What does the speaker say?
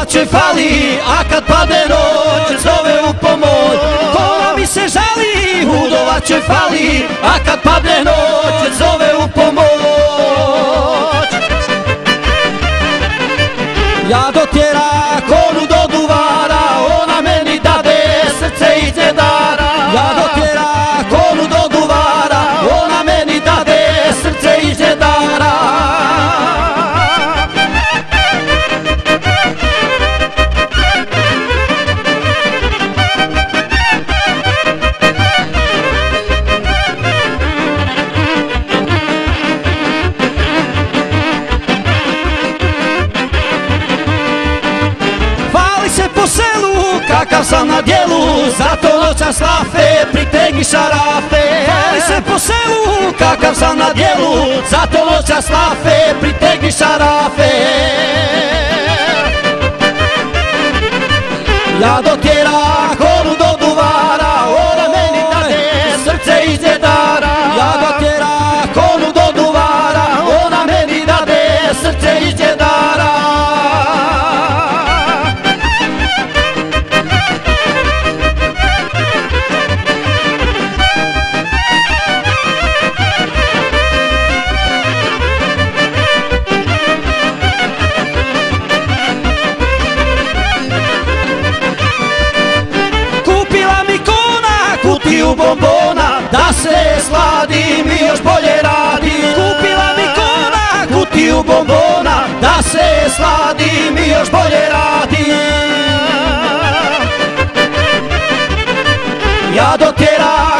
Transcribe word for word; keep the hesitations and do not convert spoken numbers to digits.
Hudovačoj fali, a kad padne noć zove u pomoć. Kola mi se žali, Hudovačoj fali, a kad padne noć zove u pomoć. Ja dotjera konu do duvara, ona meni dade srce iz džedara. Ja dotjera konu do duvara, ona meni dade srce iz džedara. Po selu, kakav sam na djelu, zato noćas lafe, pritegni šarafe. Hvali se po selu, kakav sam na djelu, zato noćas lafe, pritegni šarafe. Ja dotjera konu do duvara, ona meni dade srce iz džedara. Ja dotjera konu do duvara, ona meni dade srce iz džedara. Kutiju bombona, da se sladim i još bolje radim. Kupila mi kona, kutiju bombona, da se sladim i još bolje radim. Ja dotjeram